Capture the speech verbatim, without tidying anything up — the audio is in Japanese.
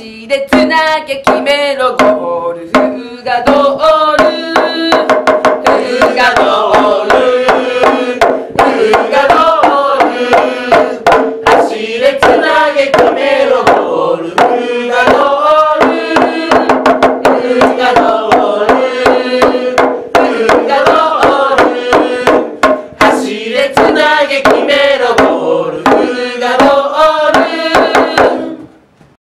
走れつなげ決めろゴールフがドールフがドールフがドール走れつなげ決めろゴールフがドールフがドールフがドール走れつなげ決めろ